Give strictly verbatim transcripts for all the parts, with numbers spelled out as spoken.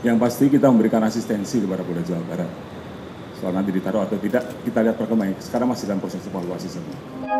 Yang pasti kita memberikan asistensi kepada Polda Jawa Barat. Soal nanti ditaruh atau tidak, kita lihat perkembangan. Sekarang masih dalam proses evaluasi semua.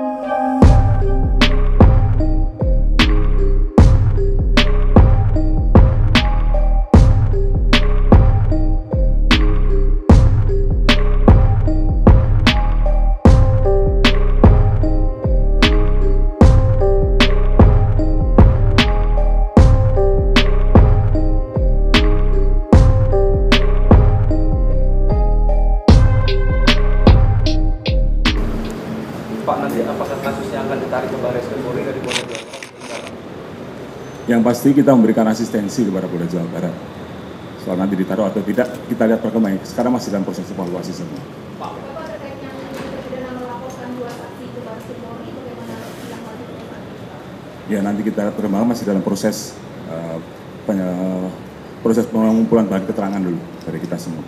Pak, nanti apakah kasusnya akan ditarik ke Baris Krim Polri dari Polda Jawa Barat? Yang pasti kita memberikan asistensi kepada Polda Jawa Barat. Soal nanti ditaruh atau tidak, kita lihat perkembangan. Sekarang masih dalam proses evaluasi semua. Pak, Bapak terkaitnya terpidana melaporkan dua saksi ke Baris Krim Polri, bagaimana sidang lanjut? Ya, nanti kita lihat perkembangan, masih dalam proses uh, penye- proses pengumpulan bahan keterangan dulu dari kita semua.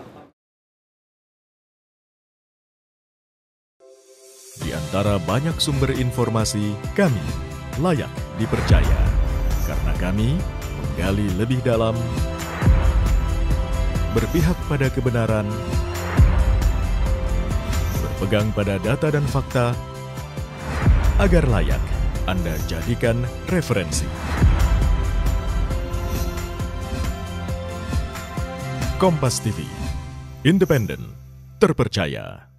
Di antara banyak sumber informasi, kami layak dipercaya. Karena kami menggali lebih dalam, berpihak pada kebenaran, berpegang pada data dan fakta, agar layak Anda jadikan referensi. Kompas T V, independen, terpercaya.